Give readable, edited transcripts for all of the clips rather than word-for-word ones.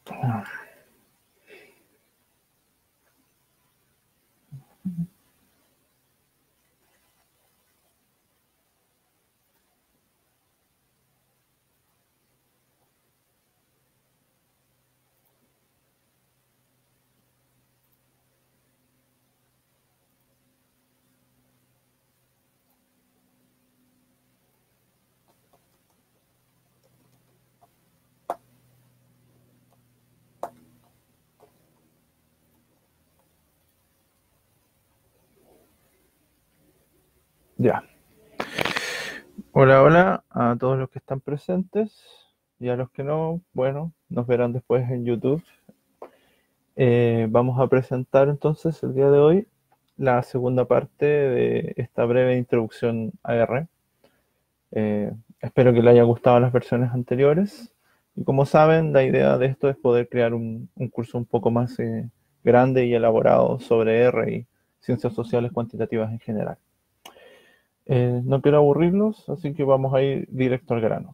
Ya. Hola, hola a todos los que están presentes y a los que no, bueno, nos verán después en YouTube. Vamos a presentar entonces el día de hoy la segunda parte de esta breve introducción a R. Eh, Espero que les haya gustado las versiones anteriores. Y como saben, la idea de esto es poder crear un curso un poco más grande y elaborado sobre R y ciencias sociales cuantitativas en general. No quiero aburrirlos, así que vamos a ir directo al grano.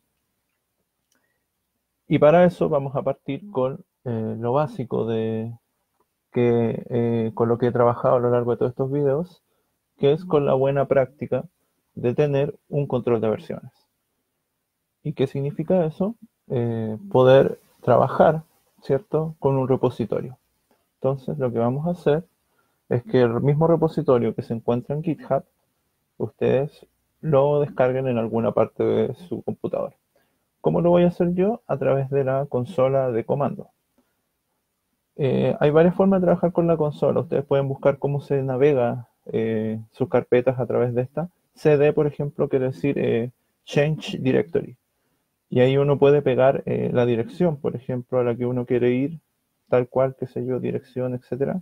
Y para eso vamos a partir con lo básico con lo que he trabajado a lo largo de todos estos videos, que es con la buena práctica de tener un control de versiones. ¿Y qué significa eso? Poder trabajar, ¿cierto?, con un repositorio. Entonces, lo que vamos a hacer es que el mismo repositorio que se encuentra en GitHub, ustedes lo descarguen en alguna parte de su computadora. ¿Cómo lo voy a hacer yo? A través de la consola de comando. Hay varias formas de trabajar con la consola. Ustedes pueden buscar cómo se navega sus carpetas a través de esta. CD, por ejemplo, quiere decir Change Directory. Y ahí uno puede pegar la dirección, por ejemplo, a la que uno quiere ir, tal cual, qué sé yo, dirección, etcétera,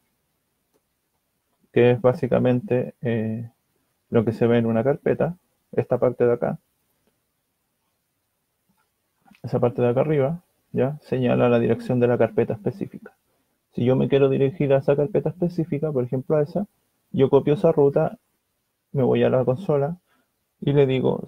que es básicamente lo que se ve en una carpeta. Esta parte de acá, esa parte de acá arriba, ya señala la dirección de la carpeta específica. Si yo me quiero dirigir a esa carpeta específica, por ejemplo a esa, yo copio esa ruta, me voy a la consola y le digo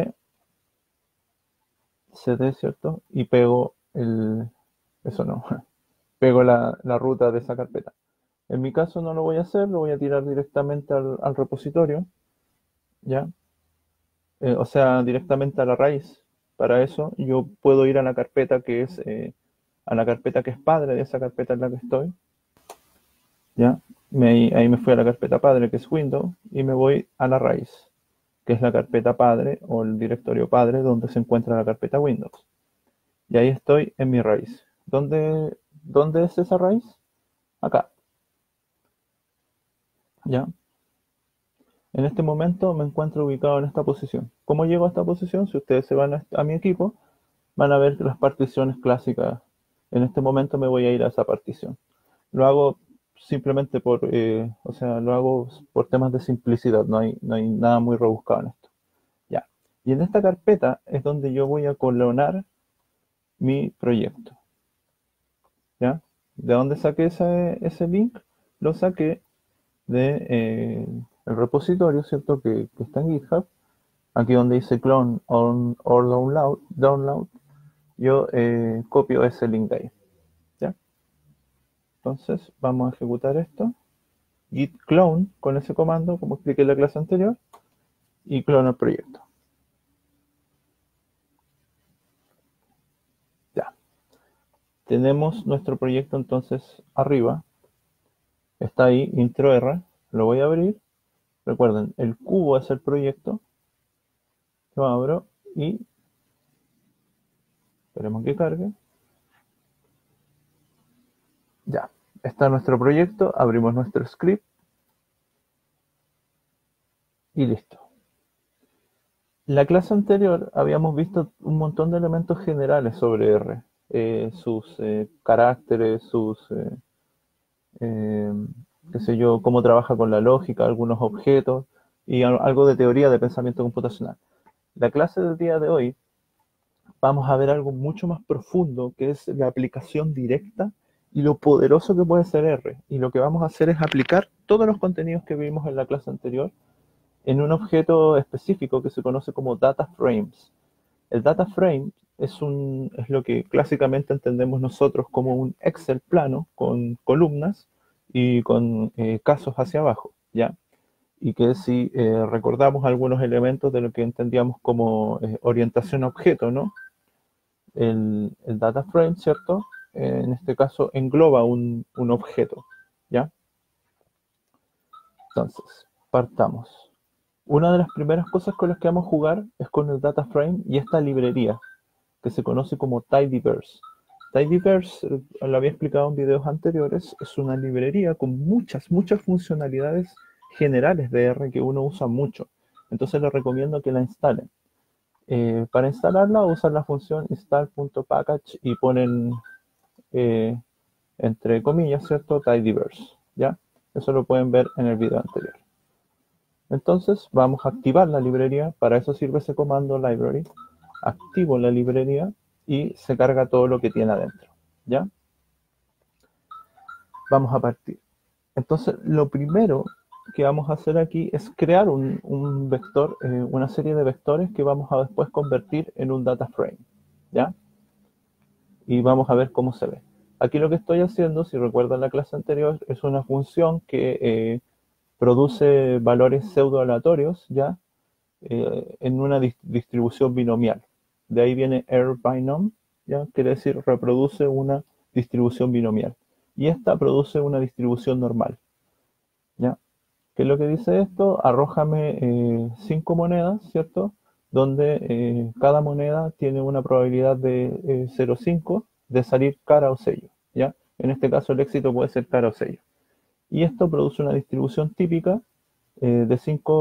cd, ¿cierto? Y pego eso no, pego la ruta de esa carpeta. En mi caso no lo voy a hacer, lo voy a tirar directamente al repositorio, ¿ya? O sea, directamente a la raíz. Para eso yo puedo ir a la carpeta a la carpeta que es padre de esa carpeta en la que estoy, ¿ya? Ahí me fui a la carpeta padre, que es Windows, y me voy a la raíz, que es la carpeta padre o el directorio padre donde se encuentra la carpeta Windows. Y ahí estoy en mi raíz. ¿Dónde es esa raíz? Acá, ¿ya? En este momento me encuentro ubicado en esta posición. ¿Cómo llego a esta posición? Si ustedes se van a mi equipo, van a ver las particiones clásicas. En este momento me voy a ir a esa partición. Lo hago simplemente o sea, lo hago por temas de simplicidad, no hay nada muy rebuscado en esto. Ya. Y en esta carpeta es donde yo voy a clonar mi proyecto. ¿Ya? ¿De dónde saqué ese link? Lo saqué de el repositorio, ¿cierto? Que está en GitHub. Aquí donde dice clone or download, yo copio ese link de ahí. ¿Ya? Entonces vamos a ejecutar esto. Git clone con ese comando, como expliqué en la clase anterior, y clona el proyecto. Ya. Tenemos nuestro proyecto entonces arriba. Está ahí, intro R. Lo voy a abrir. Recuerden, el cubo es el proyecto. Lo abro y esperemos que cargue. Ya. Está nuestro proyecto. Abrimos nuestro script y listo. La clase anterior habíamos visto un montón de elementos generales sobre R, sus caracteres, eh, qué sé yo, cómo trabaja con la lógica, algunos objetos y algo de teoría de pensamiento computacional. La clase del día de hoy vamos a ver algo mucho más profundo, que es la aplicación directa y lo poderoso que puede ser R. Y lo que vamos a hacer es aplicar todos los contenidos que vimos en la clase anterior en un objeto específico que se conoce como data frames. El data frame es lo que clásicamente entendemos nosotros como un Excel plano con columnas y con casos hacia abajo, ¿ya? Y que si recordamos algunos elementos de lo que entendíamos como orientación a objeto, ¿no? El data frame, ¿cierto? En este caso engloba un objeto, ¿ya? Entonces, partamos. Una de las primeras cosas con las que vamos a jugar es con el data frame y esta librería, que se conoce como Tidyverse. Tidyverse, lo había explicado en videos anteriores, es una librería con muchas funcionalidades generales de R que uno usa mucho. Entonces les recomiendo que la instalen. Para instalarla usan la función install.package y ponen eh, entre comillas, ¿cierto? Tidyverse, ¿ya? Eso lo pueden ver en el video anterior. Entonces vamos a activar la librería, para eso sirve ese comando library. Activo la librería y se carga todo lo que tiene adentro, ¿ya? Vamos a partir. Entonces lo primero que vamos a hacer aquí es crear un vector, una serie de vectores que vamos a después convertir en un data frame, ¿ya? Y vamos a ver cómo se ve. Aquí lo que estoy haciendo, si recuerdan la clase anterior, es una función que produce valores pseudo aleatorios, ¿ya? En una distribución binomial. De ahí viene rbinom, ¿ya? Quiere decir reproduce una distribución binomial. Y esta produce una distribución normal, ¿ya? ¿Qué es lo que dice esto? Arrójame 5 monedas, ¿cierto? Donde cada moneda tiene una probabilidad de 0,5 de salir cara o sello, ¿ya? En este caso el éxito puede ser cara o sello. Y esto produce una distribución típica de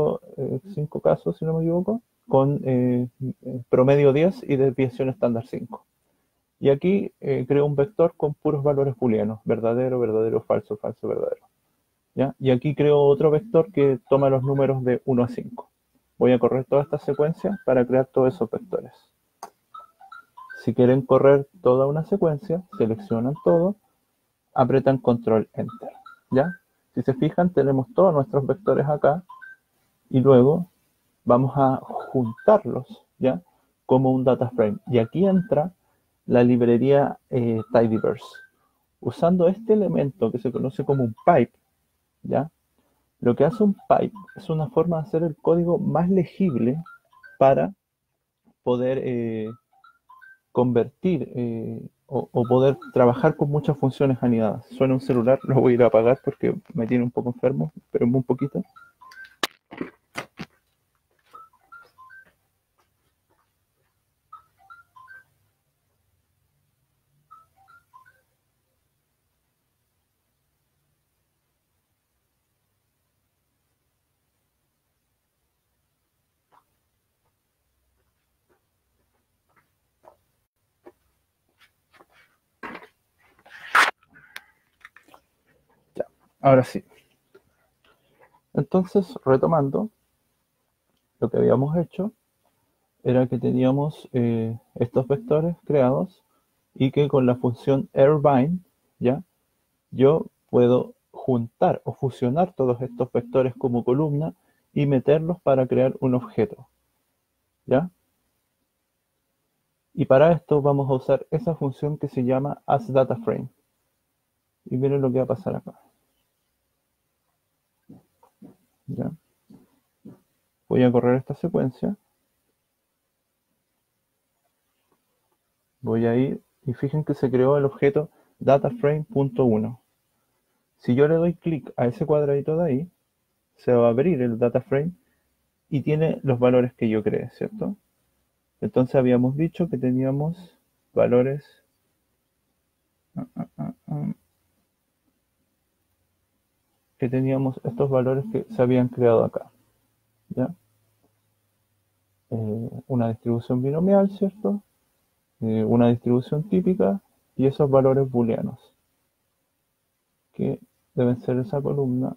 5 casos, si no me equivoco, con promedio 10 y desviación estándar 5. Y aquí creo un vector con puros valores booleanos, verdadero, verdadero, falso, falso, verdadero. ¿Ya? Y aquí creo otro vector que toma los números de 1 a 5. Voy a correr toda esta secuencia para crear todos esos vectores. Si quieren correr toda una secuencia, seleccionan todo, apretan control enter, ¿ya? Si se fijan, tenemos todos nuestros vectores acá y luego vamos a juntarlos, ¿ya? Como un data frame. Y aquí entra la librería Tidyverse. Usando este elemento que se conoce como un pipe, ¿ya? Lo que hace un pipe es una forma de hacer el código más legible para poder convertir o poder trabajar con muchas funciones anidadas. Suena un celular, lo voy a ir a apagar porque me tiene un poco enfermo, pero un poquito. Ya, ahora sí. Entonces, retomando, lo que habíamos hecho era que teníamos estos vectores creados y que con la función rbind, ¿ya? Yo puedo juntar o fusionar todos estos vectores como columna y meterlos para crear un objeto, ¿ya? Y para esto vamos a usar esa función que se llama asDataFrame. Y miren lo que va a pasar acá, ¿ya? Voy a correr esta secuencia, voy a ir y fíjense que se creó el objeto dataframe.1. Si yo le doy clic a ese cuadradito de ahí, se va a abrir el dataframe y tiene los valores que yo creé, ¿cierto? Entonces habíamos dicho que teníamos valores que teníamos estos valores que se habían creado acá, ¿ya? Una distribución binomial, ¿cierto? Una distribución típica y esos valores booleanos que deben ser esa columna.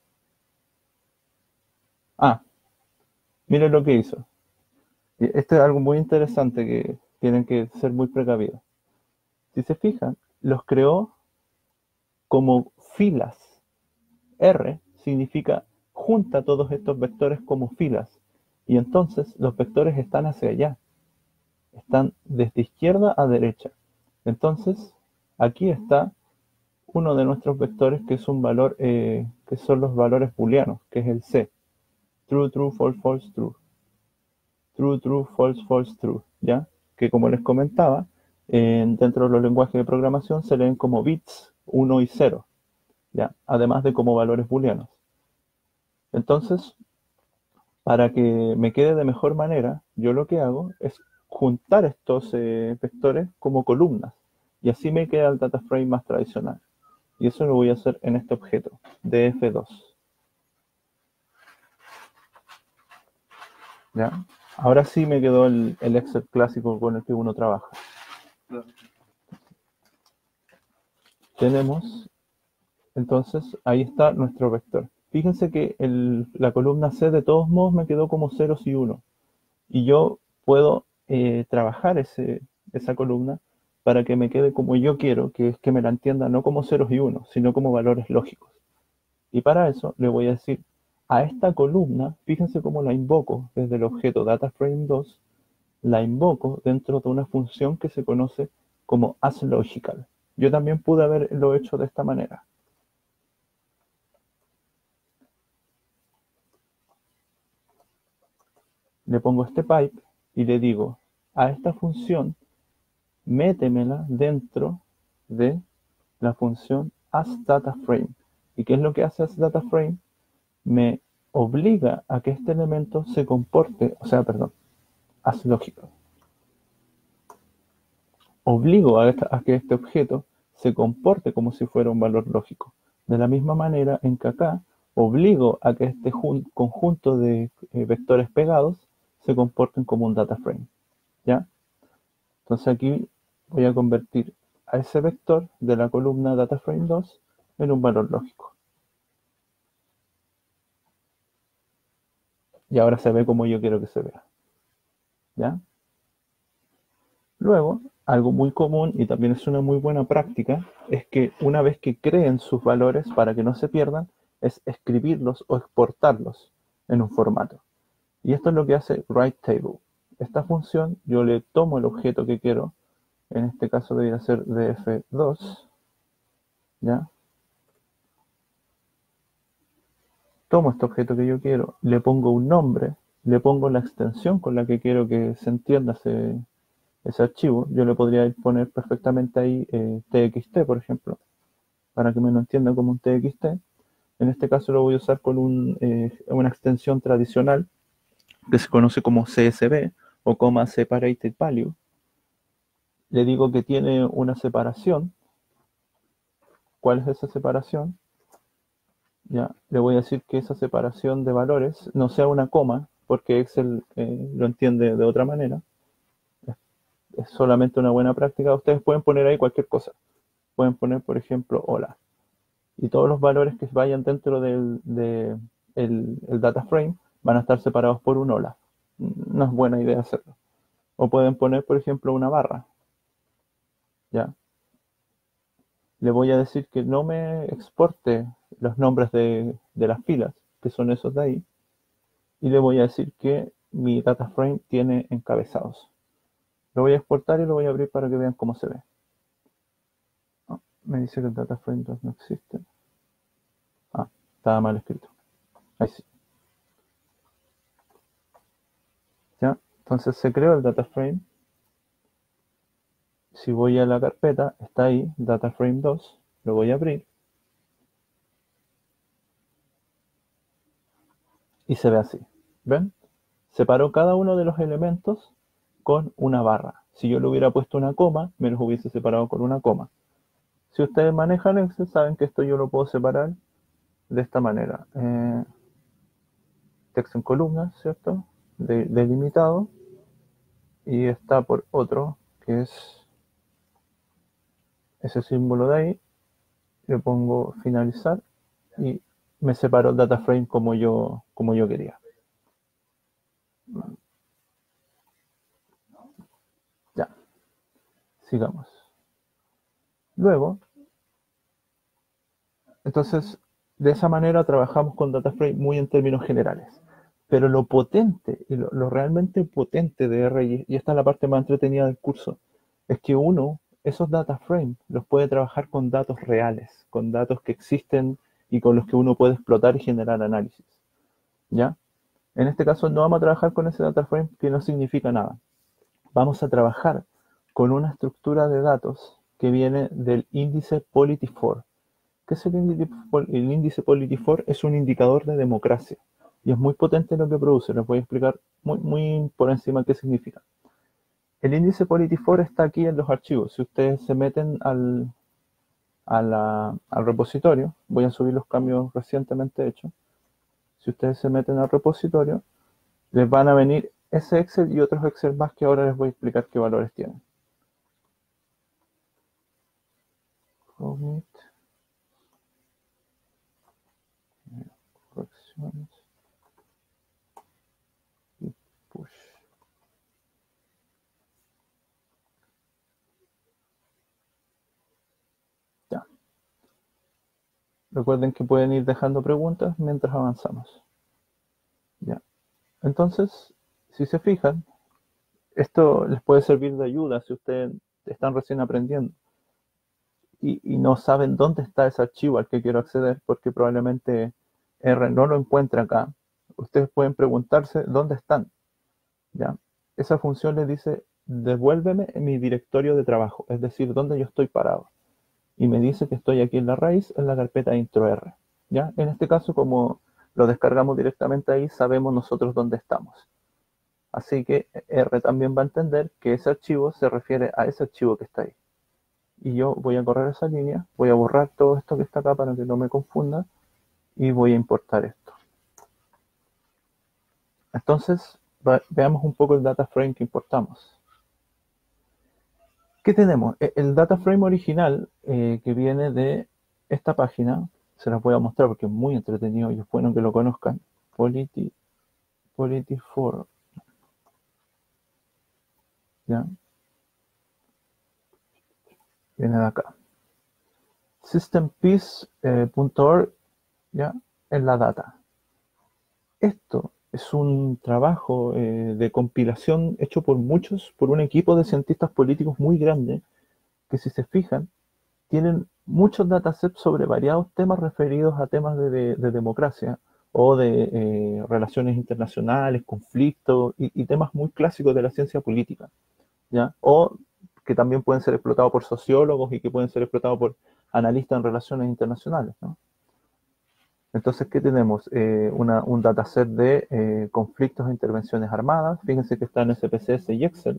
Ah, miren lo que hizo. Esto es algo muy interesante que tienen que ser muy precavidos. Si se fijan, los creó como filas. R significa junta todos estos vectores como filas y entonces los vectores están hacia allá. están desde izquierda a derecha. Entonces, aquí está uno de nuestros vectores que es un valor, que son los valores booleanos, que es el C. True, true, false, false, true. True, true, false, false, true. ¿Ya? Que como les comentaba, dentro de los lenguajes de programación se leen como bits 1 y 0. ¿Ya? Además de como valores booleanos. Entonces, para que me quede de mejor manera, yo lo que hago es juntar estos vectores como columnas. Y así me queda el data frame más tradicional. Y eso lo voy a hacer en este objeto, df2. ¿Ya? Ahora sí me quedó el Excel clásico con el que uno trabaja. Tenemos, entonces, ahí está nuestro vector. Fíjense que la columna C de todos modos me quedó como ceros y 1. Y yo puedo trabajar esa columna para que me quede como yo quiero, que es que me la entienda no como ceros y unos, sino como valores lógicos. Y para eso le voy a decir a esta columna, fíjense cómo la invoco desde el objeto DataFrame2, la invoco dentro de una función que se conoce como asLogical. Yo también pude haberlo hecho de esta manera. Le pongo este pipe y le digo a esta función, métemela dentro de la función asDataFrame. ¿Y qué es lo que hace asDataFrame? Me obliga a que este elemento se comporte, o sea, perdón, asLogical. Obligo a que este objeto se comporte como si fuera un valor lógico. De la misma manera en que acá obligo a que este conjunto de vectores pegados se comporten como un data frame. ¿Ya? Entonces aquí voy a convertir a ese vector de la columna DataFrame2 en un valor lógico. Y ahora se ve como yo quiero que se vea. ¿Ya? Luego, algo muy común y también es una muy buena práctica, es que una vez que creen sus valores para que no se pierdan, es escribirlos o exportarlos en un formato. Y esto es lo que hace WriteTable. Esta función, yo le tomo el objeto que quiero, en este caso debería ser df2, ¿ya? Tomo este objeto que yo quiero, le pongo un nombre, le pongo la extensión con la que quiero que se entienda ese archivo. Yo le podría poner perfectamente ahí txt, por ejemplo, para que me lo entienda como un txt. En este caso lo voy a usar con una extensión tradicional que se conoce como CSV o Comma Separated Value. Le digo que tiene una separación. ¿Cuál es esa separación? Ya, le voy a decir que esa separación de valores no sea una coma, porque Excel lo entiende de otra manera. Es solamente una buena práctica. Ustedes pueden poner ahí cualquier cosa. Pueden poner, por ejemplo, hola. Y todos los valores que vayan dentro el data frame van a estar separados por un hola. No es buena idea hacerlo. O pueden poner, por ejemplo, una barra. ¿Ya? Le voy a decir que no me exporte los nombres de las filas, que son esos de ahí. Y le voy a decir que mi data frame tiene encabezados. Lo voy a exportar y lo voy a abrir para que vean cómo se ve. Oh, me dice que el data frame 2 no existe. Ah, estaba mal escrito. Ahí sí. ¿Ya? Entonces se creó el data frame. Si voy a la carpeta, está ahí, data frame 2. Lo voy a abrir. Y se ve así. ¿Ven? Separó cada uno de los elementos con una barra. Si yo le hubiera puesto una coma, me los hubiese separado con una coma. Si ustedes manejan Excel, saben que esto yo lo puedo separar de esta manera. Texto en columnas, ¿cierto? Delimitado. Y está por otro, que es ese símbolo de ahí. Le pongo finalizar y me separo el data frame como yo quería. Ya, sigamos. Luego, entonces, de esa manera trabajamos con data frame muy en términos generales. Pero lo potente, y lo realmente potente de R, y esta es la parte más entretenida del curso, es que uno, esos data frames, los puede trabajar con datos reales, con datos que existen y con los que uno puede explotar y generar análisis. ¿Ya? En este caso no vamos a trabajar con ese data frame que no significa nada. Vamos a trabajar con una estructura de datos que viene del índice Polity4. ¿Qué es el índice? El índice Polity4 es un indicador de democracia y es muy potente lo que produce. Les voy a explicar muy por encima qué significa. El índice Polity4 está aquí en los archivos. Si ustedes se meten al repositorio, voy a subir los cambios recientemente hechos. Si ustedes se meten al repositorio, les van a venir ese Excel y otros Excel más que ahora les voy a explicar qué valores tienen. Commit, correcciones y push. Ya. Recuerden que pueden ir dejando preguntas mientras avanzamos. Ya. Entonces, si se fijan, esto les puede servir de ayuda si ustedes están recién aprendiendo y no saben dónde está ese archivo al que quiero acceder, porque probablemente R no lo encuentre acá. Ustedes pueden preguntarse dónde están. ¿Ya? Esa función les dice, devuélveme en mi directorio de trabajo, es decir, dónde yo estoy parado. Y me dice que estoy aquí en la raíz, en la carpeta intro R. ¿Ya? En este caso, como lo descargamos directamente ahí, sabemos nosotros dónde estamos. Así que R también va a entender que ese archivo se refiere a ese archivo que está ahí. Y yo voy a correr esa línea, voy a borrar todo esto que está acá para que no me confunda y voy a importar esto. Entonces, veamos un poco el data frame que importamos. ¿Qué tenemos? El data frame original que viene de esta página, se las voy a mostrar porque es muy entretenido y es bueno que lo conozcan. Polity4. ¿Ya? Viene de acá. Systempiece.org, ¿ya? En la data. Esto es un trabajo de compilación hecho por un equipo de cientistas políticos muy grande, que si se fijan, tienen muchos datasets sobre variados temas referidos a temas de democracia o de relaciones internacionales, conflictos y temas muy clásicos de la ciencia política, ¿ya? O que también pueden ser explotados por sociólogos y que pueden ser explotados por analistas en relaciones internacionales, ¿no? Entonces, ¿qué tenemos? Un dataset de conflictos e intervenciones armadas. Fíjense que está en SPSS y Excel.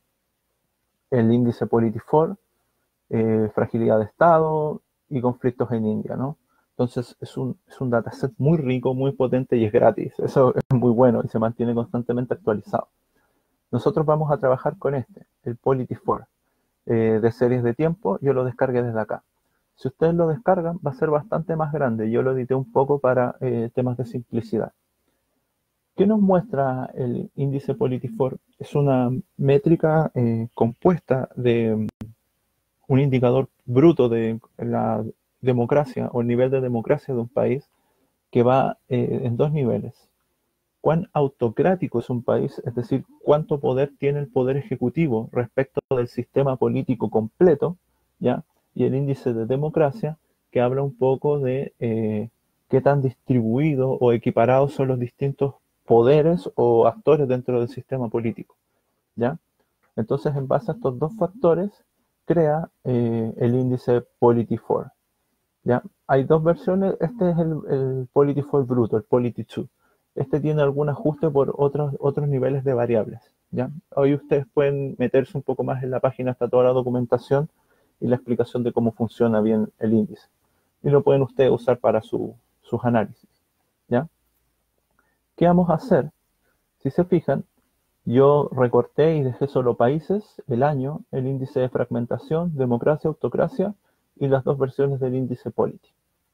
El índice Polity4, fragilidad de Estado y conflictos en India, ¿no? Entonces, es un dataset muy rico, muy potente y es gratis. Eso es muy bueno y se mantiene constantemente actualizado. Nosotros vamos a trabajar con el Polity4, de series de tiempo. Yo lo descargué desde acá. Si ustedes lo descargan, va a ser bastante más grande. Yo lo edité un poco para temas de simplicidad. ¿Qué nos muestra el índice Polity4? Es una métrica compuesta de un indicador bruto de la democracia o el nivel de democracia de un país que va en dos niveles. Cuán autocrático es un país, es decir, cuánto poder tiene el poder ejecutivo respecto del sistema político completo, ¿ya? Y el índice de democracia, que habla un poco de qué tan distribuidos o equiparados son los distintos poderes o actores dentro del sistema político, ¿ya? Entonces, en base a estos dos factores, crea el índice Polity4, ¿ya? Hay dos versiones. Este es el Polity4 bruto, el Polity2. Este tiene algún ajuste por otros niveles de variables, ¿ya? Hoy ustedes pueden meterse un poco más en la página, está toda la documentación y la explicación de cómo funciona bien el índice. Y lo pueden ustedes usar para sus análisis, ¿ya? ¿Qué vamos a hacer? Si se fijan, yo recorté y dejé solo países, el año, el índice de fragmentación, democracia, autocracia y las dos versiones del índice Polity.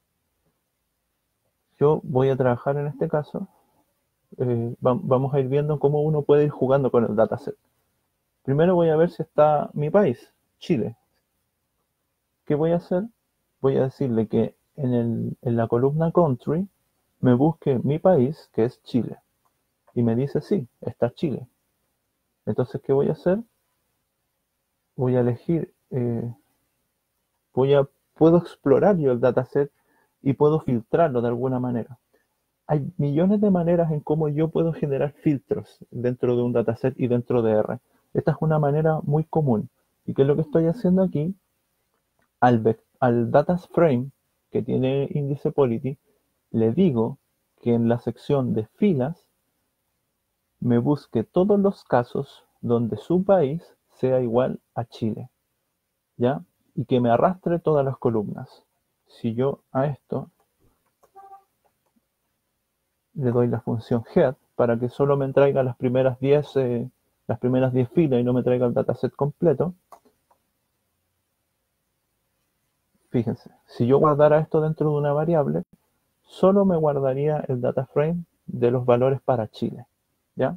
Yo voy a trabajar en este caso, vamos a ir viendo cómo uno puede ir jugando con el dataset. Primero voy a ver si está mi país, Chile. ¿Qué voy a hacer? Voy a decirle que en la columna country me busque mi país, que es Chile. Y me dice, sí, está Chile. Entonces, ¿qué voy a hacer? Voy a elegir, puedo explorar yo el dataset y puedo filtrarlo de alguna manera. Hay millones de maneras en cómo yo puedo generar filtros dentro de un dataset y dentro de R. Esta es una manera muy común. ¿Y qué es lo que estoy haciendo aquí? Al data frame que tiene índice polity, le digo que en la sección de filas me busque todos los casos donde su país sea igual a Chile, ¿ya? Y que me arrastre todas las columnas. Si yo a esto le doy la función head para que solo me traiga las primeras 10 filas y no me traiga el dataset completo. Fíjense, si yo guardara esto dentro de una variable, solo me guardaría el data frame de los valores para Chile, ¿ya?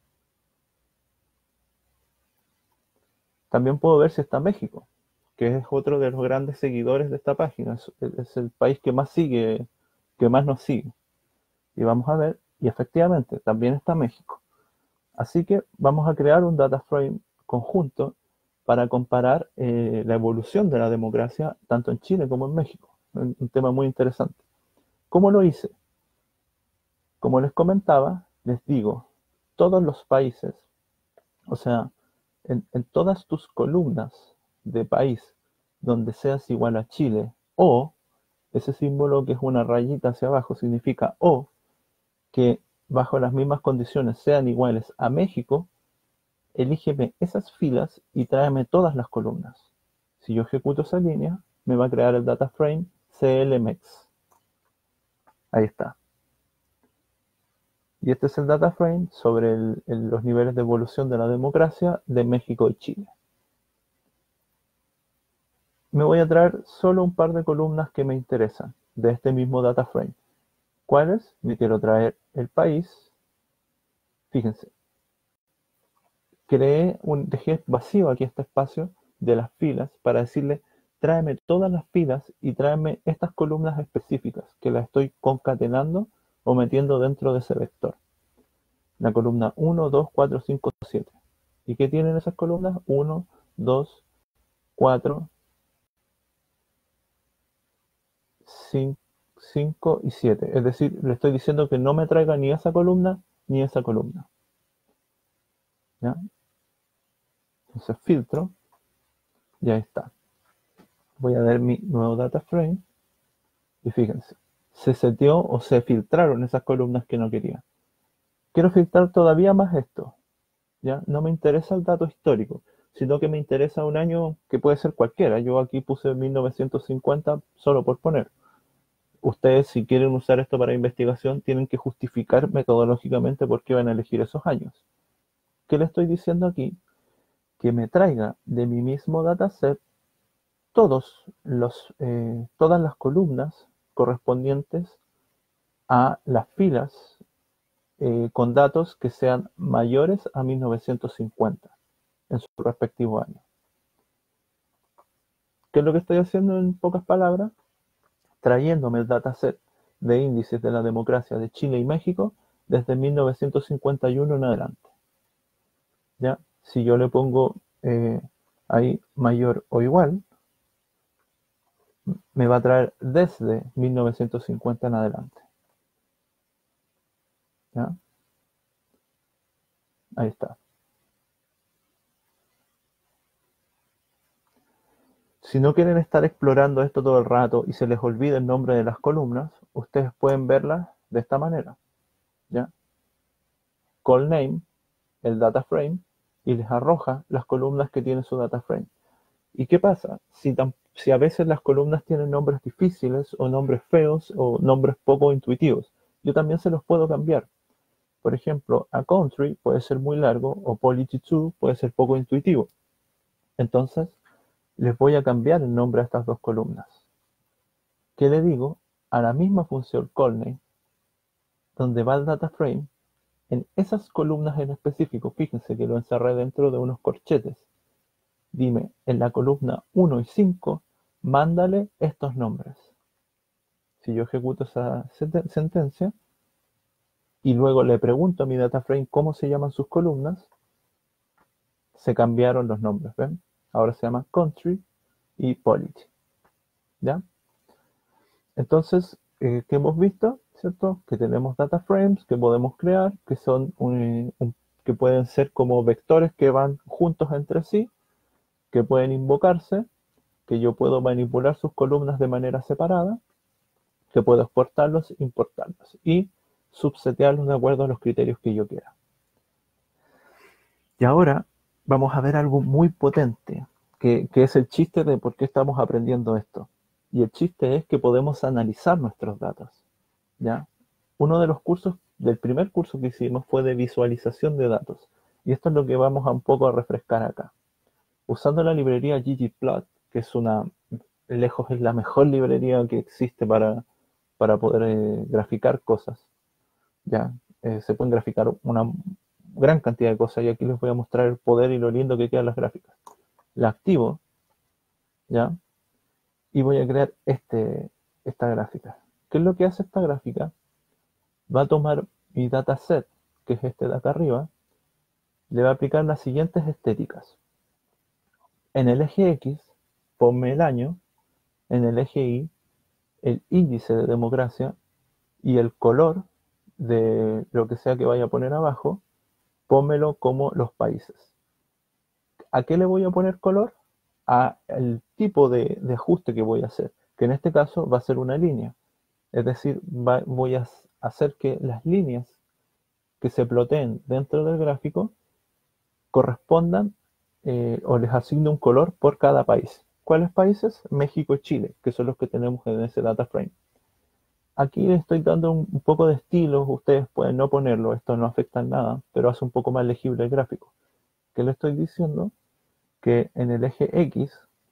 También puedo ver si está México, que es otro de los grandes seguidores de esta página. Es el país que más sigue, que más nos sigue. Y vamos a ver, y efectivamente, también está México. Así que vamos a crear un data frame conjunto para comparar la evolución de la democracia tanto en Chile como en México. Un tema muy interesante. ¿Cómo lo hice? Como les comentaba, les digo, todos los países, o sea, en todas tus columnas de país donde seas igual a Chile, o ese símbolo que es una rayita hacia abajo significa o que bajo las mismas condiciones sean iguales a México, elígeme esas filas y tráeme todas las columnas. Si yo ejecuto esa línea, me va a crear el data frame CLMX. Ahí está. Y este es el data frame sobre los niveles de evolución de la democracia de México y Chile. Me voy a traer solo un par de columnas que me interesan de este mismo data frame. ¿Cuáles? Me quiero traer el país. Fíjense, dejé vacío aquí este espacio de las filas para decirle, tráeme todas las filas y tráeme estas columnas específicas que las estoy concatenando o metiendo dentro de ese vector. La columna 1, 2, 4, 5, 7. ¿Y qué tienen esas columnas? 1, 2, 4, 5 y 7. Es decir, le estoy diciendo que no me traiga ni esa columna ni esa columna. ¿Ya? Entonces filtro y ahí está. Voy a ver mi nuevo data frame y fíjense, se seteó o se filtraron esas columnas que no quería. Quiero filtrar todavía más esto. ¿Ya? No me interesa el dato histórico, sino que me interesa un año que puede ser cualquiera. Yo aquí puse 1950 solo por poner. Ustedes, si quieren usar esto para investigación, tienen que justificar metodológicamente por qué van a elegir esos años. ¿Qué le estoy diciendo aquí? Que me traiga de mi mismo dataset todas las columnas correspondientes a las filas con datos que sean mayores a 1950 en su respectivo año. ¿Qué es lo que estoy haciendo en pocas palabras? Trayéndome el dataset de índices de la democracia de Chile y México desde 1951 en adelante. ¿Ya? Si yo le pongo ahí mayor o igual, me va a traer desde 1950 en adelante. ¿Ya? Ahí está. Si no quieren estar explorando esto todo el rato y se les olvida el nombre de las columnas, ustedes pueden verlas de esta manera. ¿Ya? Call name, el data frame, y les arroja las columnas que tiene su data frame. ¿Y qué pasa? Si a veces las columnas tienen nombres difíciles o nombres feos o nombres poco intuitivos, yo también se los puedo cambiar. Por ejemplo, a country puede ser muy largo o polity2 puede ser poco intuitivo. Entonces, les voy a cambiar el nombre a estas dos columnas. ¿Qué le digo? A la misma función callName, donde va el data frame, en esas columnas en específico, fíjense que lo encerré dentro de unos corchetes. Dime, en la columna 1 y 5, mándale estos nombres. Si yo ejecuto esa sentencia, y luego le pregunto a mi data frame cómo se llaman sus columnas, se cambiaron los nombres, ¿ven? Ahora se llama country y polity, ¿ya? Entonces, ¿qué hemos visto? ¿Cierto? Que tenemos data frames que podemos crear, que son que pueden ser como vectores que van juntos entre sí, que pueden invocarse, que yo puedo manipular sus columnas de manera separada, que puedo exportarlos, importarlos y subsetearlos de acuerdo a los criterios que yo quiera. Y ahora vamos a ver algo muy potente, que es el chiste de por qué estamos aprendiendo esto. Y el chiste es que podemos analizar nuestros datos, ¿ya? Uno de los cursos, del primer curso que hicimos fue de visualización de datos. Y esto es lo que vamos a un poco a refrescar acá. Usando la librería ggplot, que es lejos es la mejor librería que existe para poder graficar cosas, ¿ya? Se pueden graficar una gran cantidad de cosas y aquí les voy a mostrar el poder y lo lindo que quedan las gráficas. La activo, ¿ya? Y voy a crear esta gráfica. ¿Qué es lo que hace esta gráfica? Va a tomar mi dataset, que es este de acá arriba, le va a aplicar las siguientes estéticas. En el eje X, ponme el año, en el eje Y, el índice de democracia y el color de lo que sea que vaya a poner abajo, pónmelo como los países. ¿A qué le voy a poner color? Al tipo de ajuste que voy a hacer, que en este caso va a ser una línea. Es decir, voy a hacer que las líneas que se ploteen dentro del gráfico correspondan o les asigne un color por cada país. ¿Cuáles países? México y Chile, que son los que tenemos en ese data frame. Aquí le estoy dando un poco de estilo, ustedes pueden no ponerlo, esto no afecta en nada, pero hace un poco más legible el gráfico. ¿Qué le estoy diciendo? Que en el eje X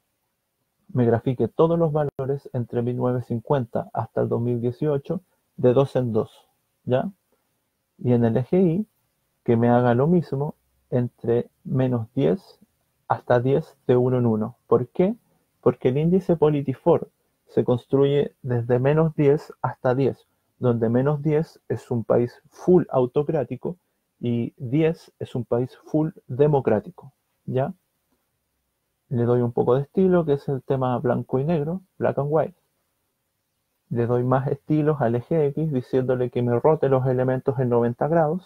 me grafique todos los valores entre 1950 hasta el 2018 de 2 en 2, ¿ya? Y en el eje Y que me haga lo mismo entre -10 hasta 10 de 1 en 1. ¿Por qué? Porque el índice Polity4 se construye desde -10 hasta 10, donde -10 es un país full autocrático y 10 es un país full democrático, ¿ya? Le doy un poco de estilo, que es el tema blanco y negro, black and white. Le doy más estilos al eje X, diciéndole que me rote los elementos en 90 grados.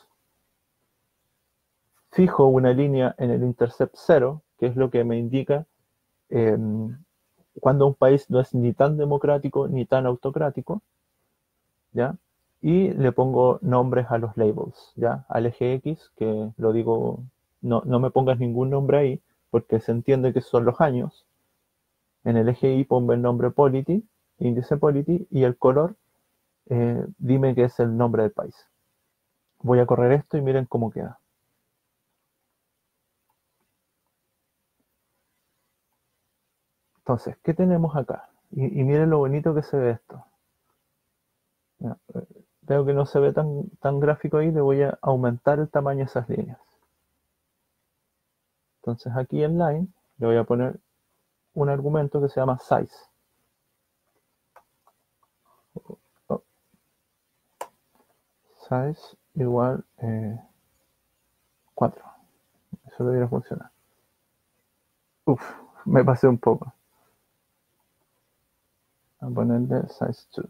Fijo una línea en el intercept 0, que es lo que me indica cuando un país no es ni tan democrático ni tan autocrático, ¿ya? Y le pongo nombres a los labels, ¿ya? Al eje X, que lo digo, no me pongas ningún nombre ahí, porque se entiende que son los años. En el eje Y pongo el nombre polity, índice polity, y el color, dime que es el nombre del país. Voy a correr esto y miren cómo queda. Entonces, ¿qué tenemos acá? Y miren lo bonito que se ve esto. Ya, veo que no se ve tan gráfico ahí, le voy a aumentar el tamaño de esas líneas. Entonces aquí en line le voy a poner un argumento que se llama size. Oh, size igual 4. Eso debería funcionar. Uf, me pasé un poco. A ponerle size 2.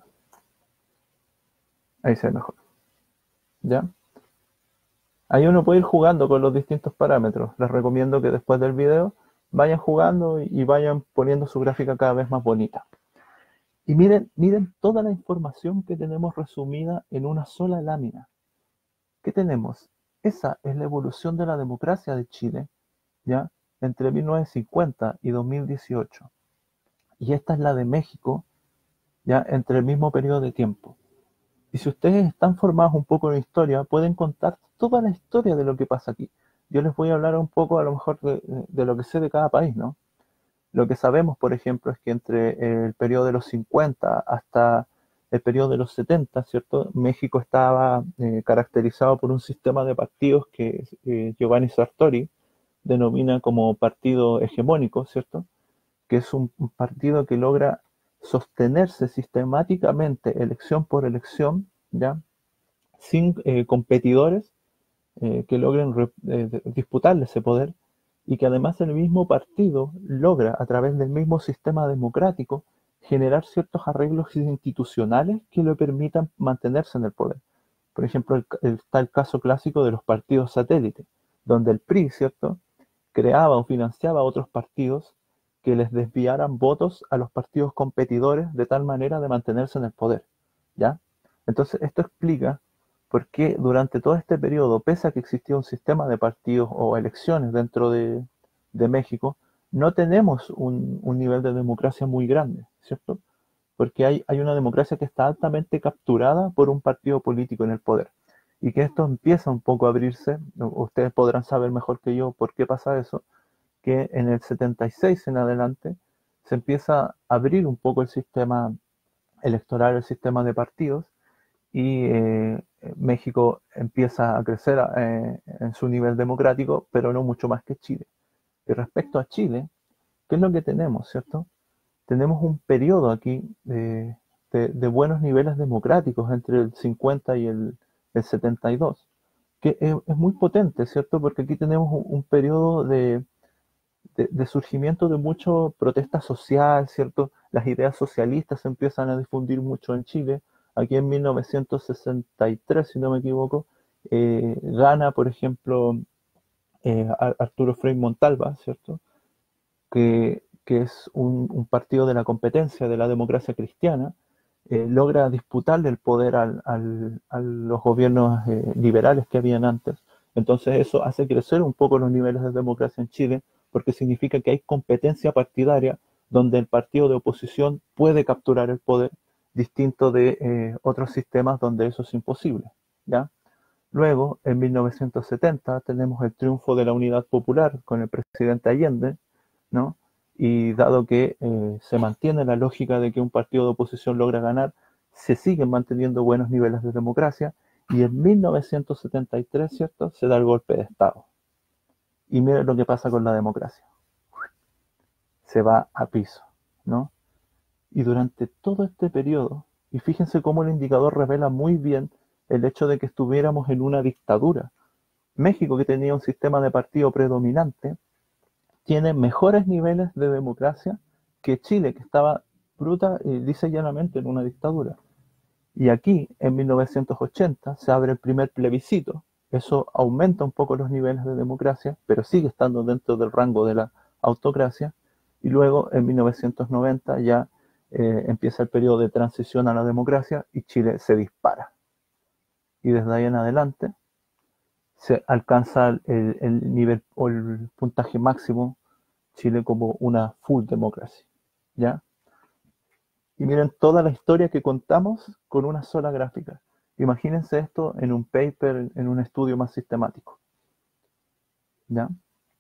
Ahí se ve mejor. ¿Ya? Ahí uno puede ir jugando con los distintos parámetros. Les recomiendo que después del video vayan jugando y vayan poniendo su gráfica cada vez más bonita. Y miren toda la información que tenemos resumida en una sola lámina. ¿Qué tenemos? Esa es la evolución de la democracia de Chile, ¿ya? Entre 1950 y 2018. Y esta es la de México, ¿ya? Entre el mismo periodo de tiempo. Y si ustedes están formados un poco en historia, pueden contar toda la historia de lo que pasa aquí. Yo les voy a hablar un poco, a lo mejor, de lo que sé de cada país, ¿no? Lo que sabemos, por ejemplo, es que entre el periodo de los 50 hasta el periodo de los 70, ¿cierto? México estaba caracterizado por un sistema de partidos que Giovanni Sartori denomina como partido hegemónico, ¿cierto? Que es un partido que logra sostenerse sistemáticamente elección por elección, ¿ya? sin competidores que logren disputarle ese poder, y que además el mismo partido logra, a través del mismo sistema democrático, generar ciertos arreglos institucionales que le permitan mantenerse en el poder. Por ejemplo, está el caso clásico de los partidos satélites, donde el PRI, ¿cierto?, creaba o financiaba otros partidos que les desviaran votos a los partidos competidores de tal manera de mantenerse en el poder, ¿ya? Entonces, esto explica por qué durante todo este periodo, pese a que existía un sistema de partidos o elecciones dentro de México, no tenemos un nivel de democracia muy grande, ¿cierto? Porque hay una democracia que está altamente capturada por un partido político en el poder. Y que esto empieza un poco a abrirse, ustedes podrán saber mejor que yo por qué pasa eso, que en el 76 en adelante se empieza a abrir un poco el sistema electoral, el sistema de partidos, y México empieza a crecer en su nivel democrático, pero no mucho más que Chile. Y respecto a Chile, ¿qué es lo que tenemos, cierto? Tenemos un periodo aquí de buenos niveles democráticos entre el 50 y el 72, que es muy potente, ¿cierto? Porque aquí tenemos un periodo de surgimiento de mucha protesta social, ¿cierto? Las ideas socialistas se empiezan a difundir mucho en Chile. Aquí en 1963, si no me equivoco, gana, por ejemplo, Arturo Frei Montalva, ¿cierto? Que es un partido de la competencia de la democracia cristiana, logra disputarle el poder a los gobiernos liberales que habían antes. Entonces eso hace crecer un poco los niveles de democracia en Chile, porque significa que hay competencia partidaria donde el partido de oposición puede capturar el poder, distinto de otros sistemas donde eso es imposible, ¿ya? Luego, en 1970, tenemos el triunfo de la Unidad Popular con el presidente Allende, ¿no? Y dado que se mantiene la lógica de que un partido de oposición logra ganar, se siguen manteniendo buenos niveles de democracia, y en 1973, ¿cierto?, se da el golpe de Estado. Y miren lo que pasa con la democracia. Se va a piso, ¿no? Y durante todo este periodo, y fíjense cómo el indicador revela muy bien el hecho de que estuviéramos en una dictadura. México, que tenía un sistema de partido predominante, tiene mejores niveles de democracia que Chile, que estaba bruta y lisa y llanamente en una dictadura. Y aquí, en 1980, se abre el primer plebiscito. Eso aumenta un poco los niveles de democracia, pero sigue estando dentro del rango de la autocracia. Y luego, en 1990, ya empieza el periodo de transición a la democracia y Chile se dispara. Y desde ahí en adelante se alcanza el nivel o el puntaje máximo Chile como una full democracia, ¿ya? Y miren toda la historia que contamos con una sola gráfica. Imagínense esto en un paper, en un estudio más sistemático, ¿ya?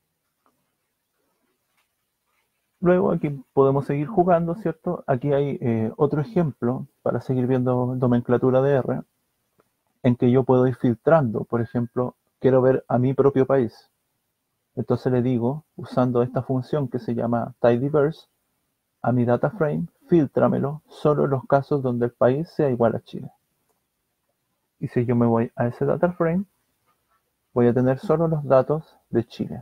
Luego aquí podemos seguir jugando, ¿cierto? Aquí hay otro ejemplo para seguir viendo nomenclatura de R, en que yo puedo ir filtrando. Por ejemplo, quiero ver a mi propio país. Entonces le digo, usando esta función que se llama tidyverse, a mi data frame, filtramelo solo en los casos donde el país sea igual a Chile. Y si yo me voy a ese data frame, voy a tener solo los datos de Chile.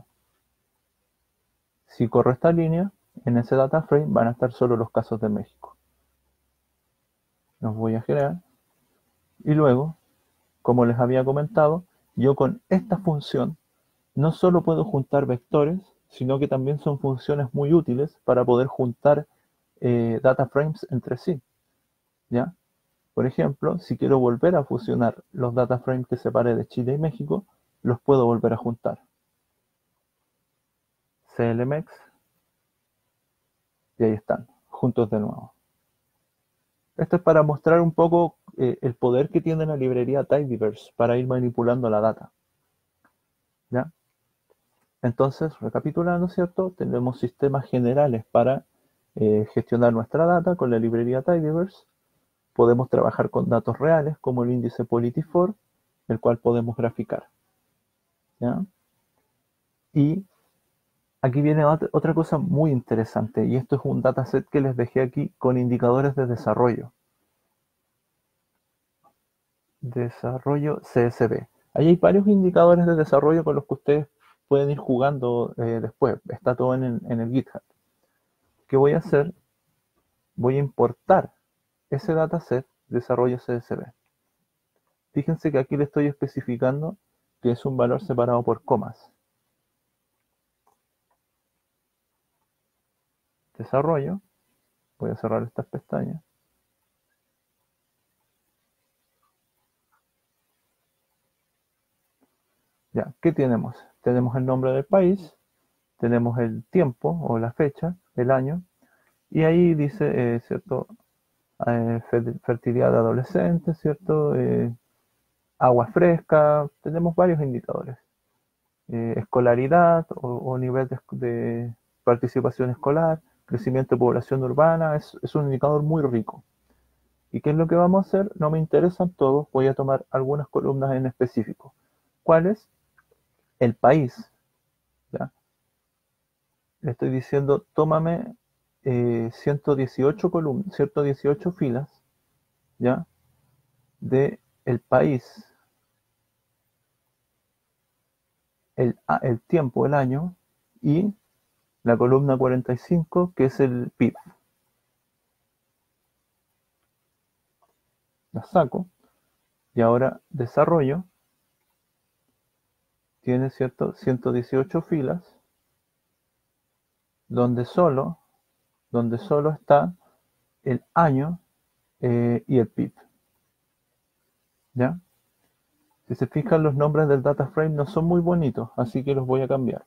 Si corro esta línea, en ese data frame van a estar solo los casos de México. Los voy a generar. Y luego, como les había comentado, yo con esta función no solo puedo juntar vectores, sino que también son funciones muy útiles para poder juntar data frames entre sí, ¿ya? Por ejemplo, si quiero volver a fusionar los data frames que separé de Chile y México, los puedo volver a juntar. CLMX, y ahí están, juntos de nuevo. Esto es para mostrar un poco el poder que tiene la librería Tidyverse para ir manipulando la data, ¿ya? Entonces, recapitulando, ¿cierto? Tenemos sistemas generales para gestionar nuestra data con la librería Tidyverse. Podemos trabajar con datos reales como el índice Polity4, el cual podemos graficar, ¿ya? Y aquí viene otra cosa muy interesante, y esto es un dataset que les dejé aquí con indicadores de desarrollo. Desarrollo CSV. Ahí hay varios indicadores de desarrollo con los que ustedes pueden ir jugando después. Está todo en el GitHub. ¿Qué voy a hacer? Voy a importar ese dataset desarrollo CSV. Fíjense que aquí le estoy especificando que es un valor separado por comas. Desarrollo. Voy a cerrar estas pestañas. Ya, ¿qué tenemos? Tenemos el nombre del país, tenemos el tiempo o la fecha, el año, y ahí dice, ¿cierto? Fertilidad de adolescentes, ¿cierto? Agua fresca, tenemos varios indicadores. Escolaridad o nivel de participación escolar, crecimiento de población urbana, es un indicador muy rico. ¿Y qué es lo que vamos a hacer? No me interesan todos, voy a tomar algunas columnas en específico. ¿Cuáles? El país. ¿Ya? Le estoy diciendo, tómame 118 columnas, 118 filas, ¿ya? De el país, el tiempo, el año, y la columna 45, que es el PIB. La saco, y ahora desarrollo, tiene, ¿cierto? 118 filas, donde solo está el año y el PIB. ¿Ya? Si se fijan, los nombres del data frame no son muy bonitos, así que los voy a cambiar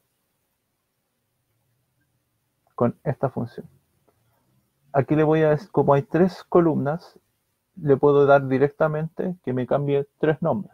con esta función. Aquí le voy a, como hay tres columnas, le puedo dar directamente que me cambie tres nombres.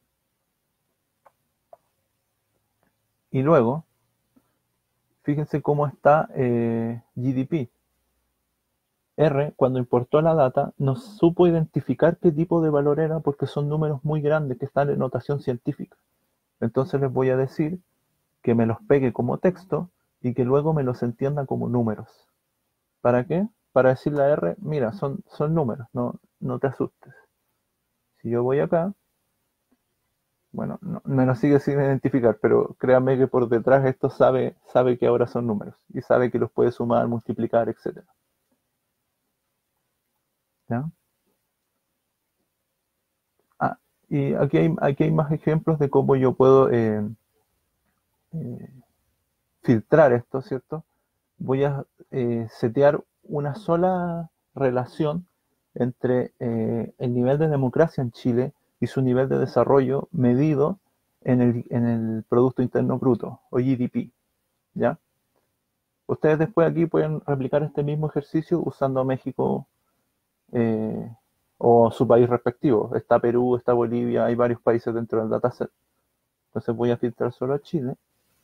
Y luego, fíjense cómo está GDP. R, cuando importó la data, no supo identificar qué tipo de valor era porque son números muy grandes que están en notación científica. Entonces les voy a decir que me los pegue como texto y que luego me los entienda como números. ¿Para qué? Para decirle a R, mira, son números, no te asustes. Si yo voy acá, bueno, no, me lo sigue sin identificar, pero créanme que por detrás esto sabe que ahora son números y sabe que los puede sumar, multiplicar, etc. ¿Ya? Ah, y aquí hay más ejemplos de cómo yo puedo eh, filtrar esto, ¿cierto? Voy a setear una sola relación entre el nivel de democracia en Chile y su nivel de desarrollo medido en el Producto Interno Bruto, o GDP, ¿ya? Ustedes después aquí pueden replicar este mismo ejercicio usando México eh, o su país respectivo. Está Perú, está Bolivia, hay varios países dentro del dataset. Entonces voy a filtrar solo a Chile.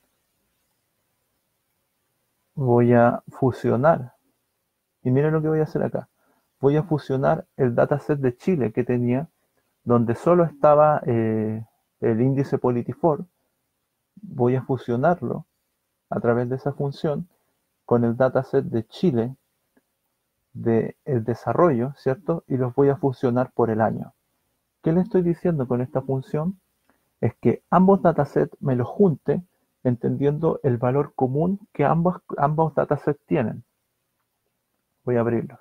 Voy a fusionar. Y miren lo que voy a hacer acá. Voy a fusionar el dataset de Chile que tenía, donde solo estaba el índice Politifor. Voy a fusionarlo a través de esa función con el dataset de Chile del desarrollo, ¿cierto? Y los voy a fusionar por el año. ¿Qué le estoy diciendo con esta función? Es que ambos datasets me los junte entendiendo el valor común que ambos datasets tienen. Voy a abrirlos.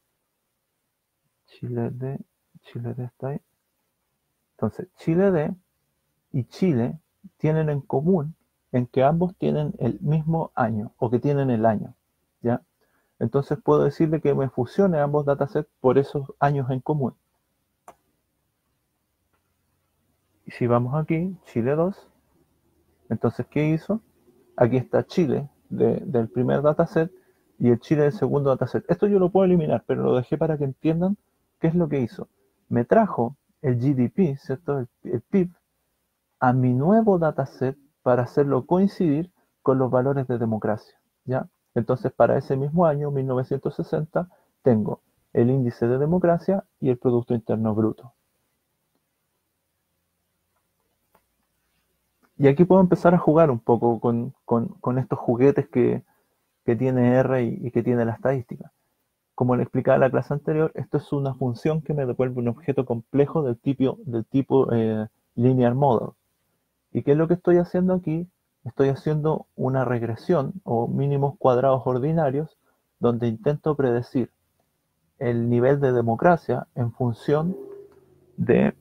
Chile D está ahí. Entonces, Chile D y Chile tienen en común en que ambos tienen el mismo año o que tienen el año, ¿ya? Entonces puedo decirle que me fusione ambos datasets por esos años en común. Y si vamos aquí, Chile 2, entonces, ¿qué hizo? Aquí está Chile del primer dataset y el Chile del segundo dataset. Esto yo lo puedo eliminar, pero lo dejé para que entiendan qué es lo que hizo. Me trajo el GDP, ¿cierto? El PIB, a mi nuevo dataset para hacerlo coincidir con los valores de democracia, ¿ya? Entonces, para ese mismo año, 1960, tengo el índice de democracia y el Producto Interno Bruto. Y aquí puedo empezar a jugar un poco con estos juguetes que tiene R y que tiene la estadística. Como le explicaba en la clase anterior, esto es una función que me devuelve un objeto complejo del tipo linear model. ¿Y qué es lo que estoy haciendo aquí? Estoy haciendo una regresión o mínimos cuadrados ordinarios donde intento predecir el nivel de democracia en función de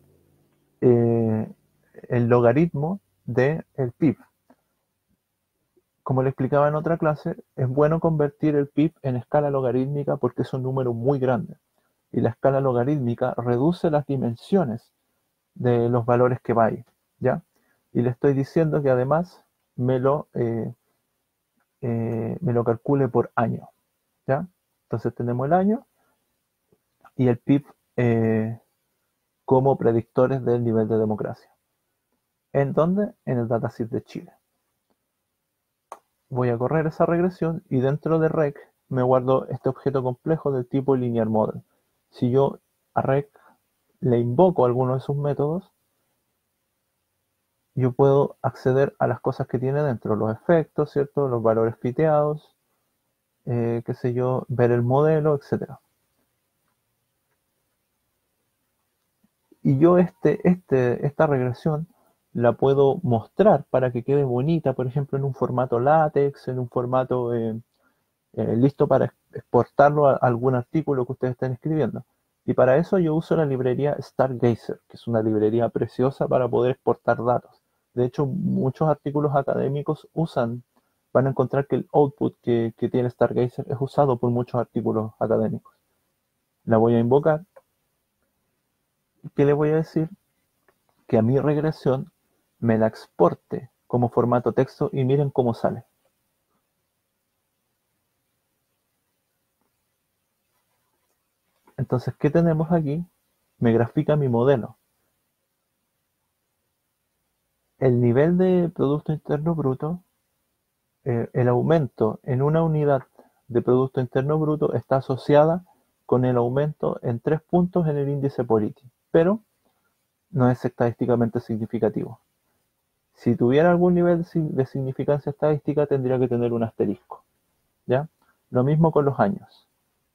el logaritmo del PIB. Como le explicaba en otra clase, es bueno convertir el PIB en escala logarítmica porque es un número muy grande. Y la escala logarítmica reduce las dimensiones de los valores que va ahí, ¿ya? Y le estoy diciendo que además me lo, eh, me lo calcule por año, ¿ya? Entonces tenemos el año y el PIB como predictores del nivel de democracia. ¿En dónde? En el dataset de Chile. Voy a correr esa regresión y dentro de rec me guardo este objeto complejo del tipo linear model. Si yo a rec le invoco alguno de sus métodos, yo puedo acceder a las cosas que tiene dentro, los efectos, ¿cierto? Los valores fiteados, qué sé yo, ver el modelo, etcétera. Y yo esta regresión la puedo mostrar para que quede bonita, por ejemplo, en un formato látex, en un formato listo para exportarlo a algún artículo que ustedes estén escribiendo. Y para eso yo uso la librería Stargazer, que es una librería preciosa para poder exportar datos. De hecho, muchos artículos académicos van a encontrar que el output que tiene Stargazer es usado por muchos artículos académicos. La voy a invocar. ¿Qué le voy a decir? Que a mi regresión me la exporte como formato texto y miren cómo sale. Entonces, ¿qué tenemos aquí? Me grafica mi modelo. El nivel de Producto Interno Bruto, el aumento en una unidad de Producto Interno Bruto está asociada con el aumento en 3 puntos en el índice Polity, pero no es estadísticamente significativo. Si tuviera algún nivel de significancia estadística, tendría que tener un asterisco, ¿ya? Lo mismo con los años.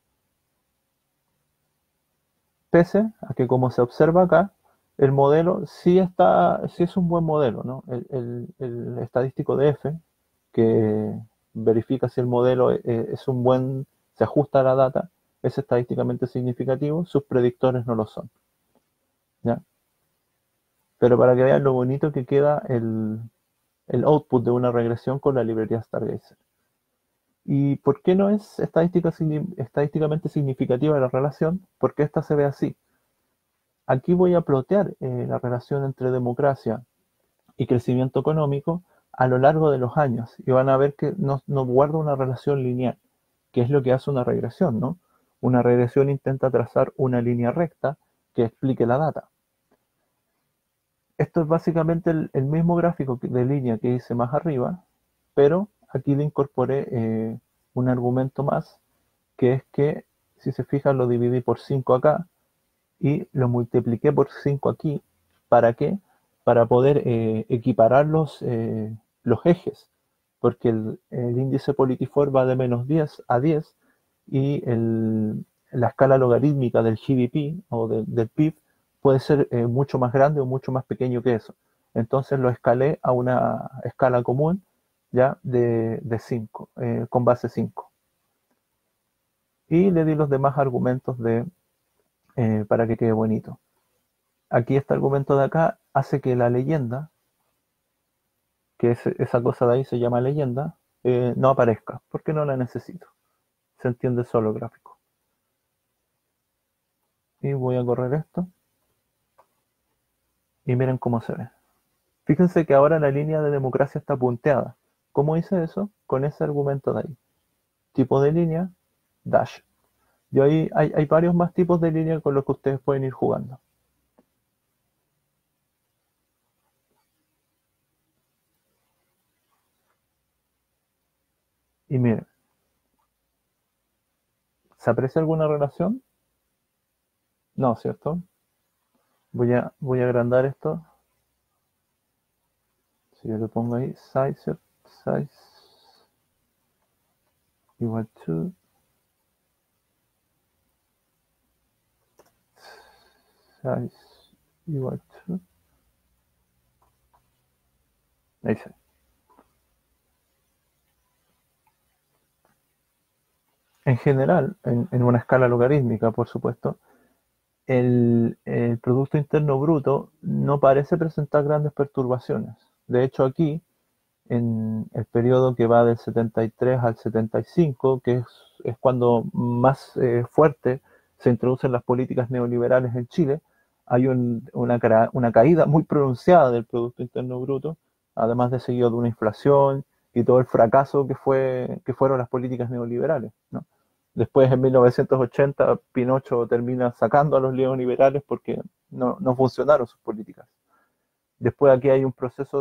Pese a que, como se observa acá, el modelo sí es un buen modelo, ¿no? El estadístico de F, que verifica si el modelo se ajusta a la data, es estadísticamente significativo, sus predictores no lo son, ¿ya? Pero para que vean lo bonito que queda el output de una regresión con la librería Stargazer. ¿Y por qué no es estadísticamente significativa la relación? Porque esta se ve así. Aquí voy a plotear la relación entre democracia y crecimiento económico a lo largo de los años y van a ver que no guarda una relación lineal, que es lo que hace una regresión, ¿no? Una regresión intenta trazar una línea recta que explique la data. Esto es básicamente el mismo gráfico de línea que hice más arriba, pero aquí le incorporé un argumento más, que es que, si se fijan, lo dividí por 5 acá y lo multipliqué por 5 aquí. ¿Para qué? Para poder equiparar los ejes, porque el índice Polity4 va de -10 a 10 y la escala logarítmica del GDP o del PIB puede ser mucho más grande o mucho más pequeño que eso. Entonces lo escalé a una escala común ya de 5, con base 5. Y le di los demás argumentos para que quede bonito. Aquí este argumento de acá hace que la leyenda, que esa cosa de ahí se llama leyenda, no aparezca, porque no la necesito. Se entiende solo gráfico. Y voy a correr esto. Y miren cómo se ve. Fíjense que ahora la línea de democracia está punteada. ¿Cómo hice eso? Con ese argumento de ahí. Tipo de línea, dash. Y ahí hay varios más tipos de línea con los que ustedes pueden ir jugando. Y miren, ¿se aprecia alguna relación? No, ¿cierto? Voy a agrandar esto. Si yo le pongo ahí size igual to size igual to, ahí sí. En general, en una escala logarítmica, por supuesto, el Producto Interno Bruto no parece presentar grandes perturbaciones. De hecho, aquí, en el periodo que va del 73 al 75, que es cuando más fuerte se introducen las políticas neoliberales en Chile, hay una caída muy pronunciada del Producto Interno Bruto, además de seguido de una inflación y todo el fracaso que fueron las políticas neoliberales, ¿no? Después, en 1980, Pinocho termina sacando a los neoliberales porque no funcionaron sus políticas. Después aquí hay un proceso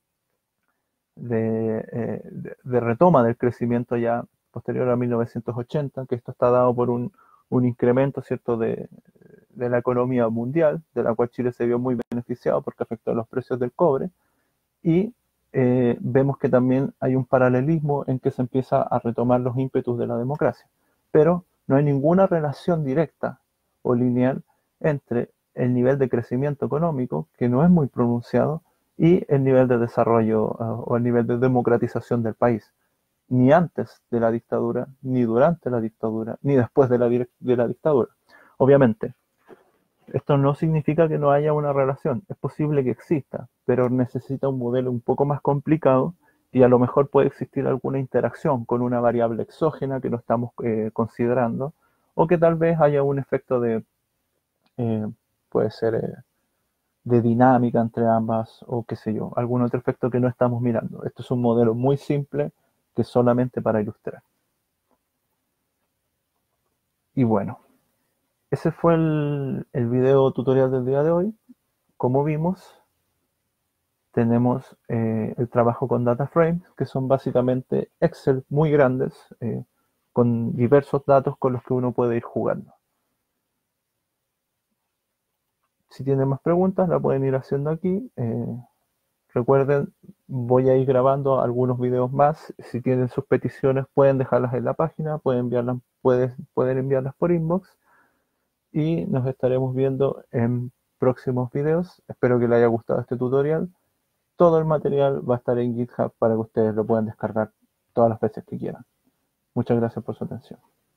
de retoma del crecimiento ya posterior a 1980, que esto está dado por un incremento, ¿cierto?, de la economía mundial, de la cual Chile se vio muy beneficiado porque afectó a los precios del cobre, y vemos que también hay un paralelismo en que se empieza a retomar los ímpetus de la democracia, pero no hay ninguna relación directa o lineal entre el nivel de crecimiento económico, que no es muy pronunciado, y el nivel de desarrollo o el nivel de democratización del país, ni antes de la dictadura, ni durante la dictadura, ni después de la dictadura. Obviamente, esto no significa que no haya una relación, es posible que exista, pero necesita un modelo un poco más complicado y a lo mejor puede existir alguna interacción con una variable exógena que no estamos considerando, o que tal vez haya un efecto eh, puede ser de dinámica entre ambas, o qué sé yo, algún otro efecto que no estamos mirando. Esto es un modelo muy simple que es solamente para ilustrar. Y bueno, ese fue el video tutorial del día de hoy. Como vimos, tenemos el trabajo con data frames, que son básicamente Excel muy grandes, con diversos datos con los que uno puede ir jugando. Si tienen más preguntas, la pueden ir haciendo aquí. Recuerden, voy a ir grabando algunos videos más. Si tienen sus peticiones, pueden dejarlas en la página, pueden enviarlas por inbox, y nos estaremos viendo en próximos videos. Espero que les haya gustado este tutorial. Todo el material va a estar en GitHub para que ustedes lo puedan descargar todas las veces que quieran. Muchas gracias por su atención.